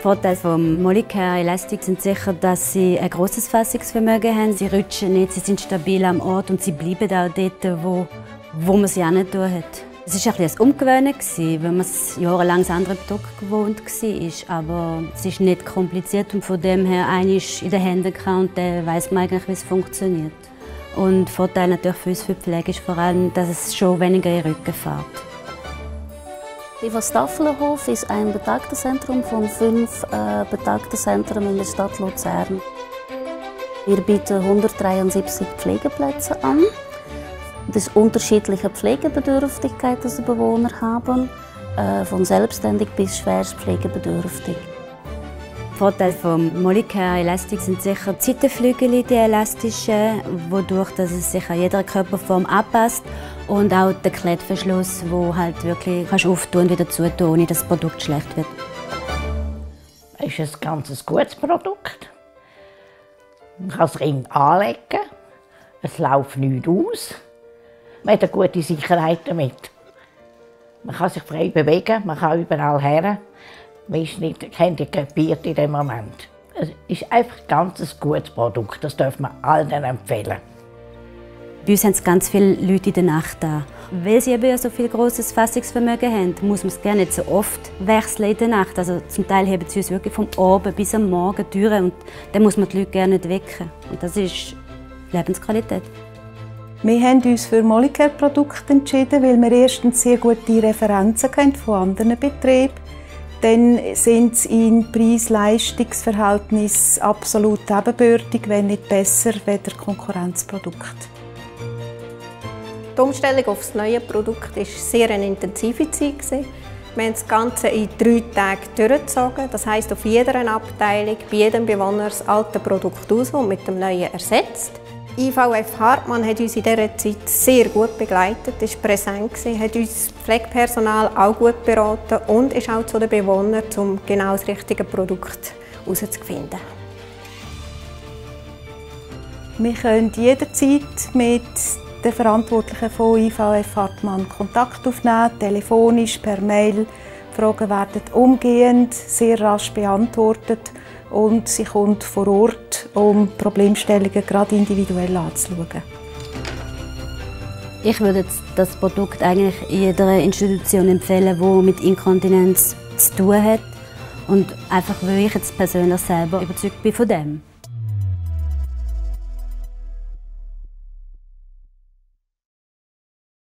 Die Vorteile von Molicare Elastic sind sicher, dass sie ein grosses Fassungsvermögen haben. Sie rutschen nicht, sie sind stabil am Ort und sie bleiben auch dort, wo man sie nicht tun hat. Es war ein Umgewöhnen, weil man jahrelang das andere Produkt gewohnt war. Aber es ist nicht kompliziert und von dem her einer ist in den Händen und dann weiss man eigentlich, wie es funktioniert. Und der Vorteil natürlich für uns für die Pflege ist vor allem, dass es schon weniger in den Rücken fährt. IFA Staffelhof ist ein Betagtenzentrum von 5 Betagtenzentren in der Stadt Luzern. Wir bieten 173 Pflegeplätze an. Das ist unterschiedliche Pflegebedürftigkeit, die die Bewohner haben, von selbstständig bis schwerst pflegebedürftig. Die Vorteile von Molicare Elastic sind sicher die Seitenflügel, die elastischen, wodurch dass es sich an jeder Körperform anpasst, und auch der Klettverschluss, wo halt wirklich auftun und wieder zutun, ohne dass das Produkt schlecht wird. Es ist ein ganz gutes Produkt. Man kann es Ring anlegen, es läuft nichts aus. Man hat eine gute Sicherheit damit. Man kann sich frei bewegen, man kann überall her. Man ist nicht handicapiert in dem Moment. Es ist einfach ein ganz gutes Produkt, das darf man allen empfehlen. Bei uns haben es ganz viele Leute in der Nacht an. Weil sie eben so viel grosses Fassungsvermögen haben, muss man es gerne nicht so oft wechseln in der Nacht. Also zum Teil haben sie uns wirklich vom Abend bis am Morgen durch und dann muss man die Leute gerne nicht wecken. Und das ist Lebensqualität. Wir haben uns für Molicare-Produkte entschieden, weil wir erstens sehr gute Referenzen kennen von anderen Betrieben. Dann sind sie im Preis-Leistungs-Verhältnis absolut ebenbürtig, wenn nicht besser, als Konkurrenzprodukte. Die Umstellung auf das neue Produkt war sehr eine intensive Zeit. Wir haben das Ganze in 3 Tagen durchgezogen. Das heisst, auf jeder Abteilung, bei jedem Bewohner das alte Produkt aus und mit dem neuen ersetzt. IVF Hartmann hat uns in dieser Zeit sehr gut begleitet, war präsent, hat uns das Pflegepersonal auch gut beraten und ist auch zu den Bewohnern, um genau das richtige Produkt herauszufinden. Wir können jederzeit mit den Verantwortlichen von IVF Hartmann Kontakt aufnehmen, telefonisch, per Mail. Die Fragen werden umgehend, sehr rasch beantwortet und sie kommt vor Ort, um Problemstellungen gerade individuell anzuschauen. Ich würde das Produkt eigentlich jeder Institution empfehlen, die mit Inkontinenz zu tun hat. Und einfach, weil ich jetzt persönlich selber überzeugt bin von dem.